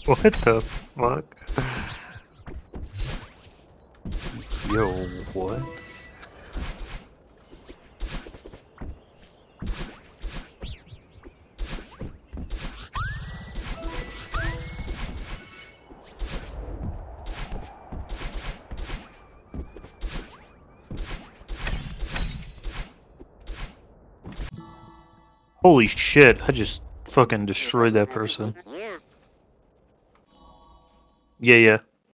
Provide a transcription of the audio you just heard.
What the fuck? Yo, what? Holy shit, I just fucking destroyed that person. Yeah, yeah.